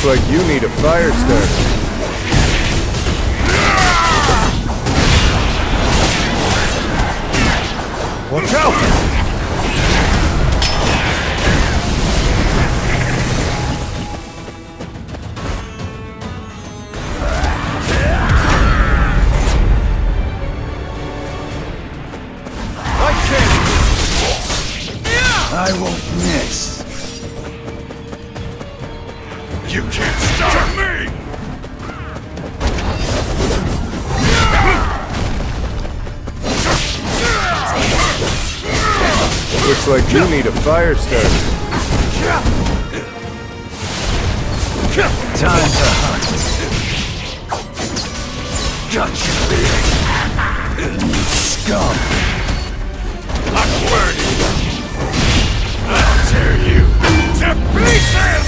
like you need a fire starter. Watch out! I won't miss. You can't stop me! Looks like you need a fire starter. Time to hunt. Gotcha. Scum. I'm burning. I'll tear you to pieces!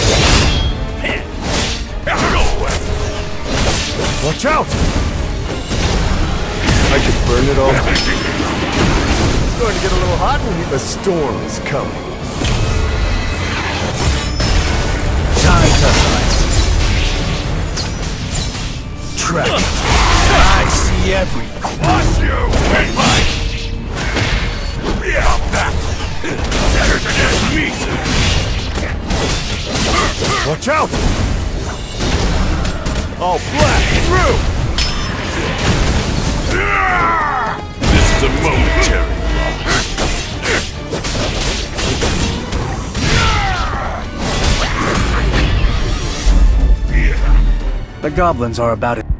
Go away! Watch out! I could burn it all. It's going to get a little hot when the storm is coming. Time to hunt. Track. I see everything. Watch you! Wait, Mike! Yeah, that! Better than me! Watch out! I'll blast through! This is a momentary loss. The goblins are about it.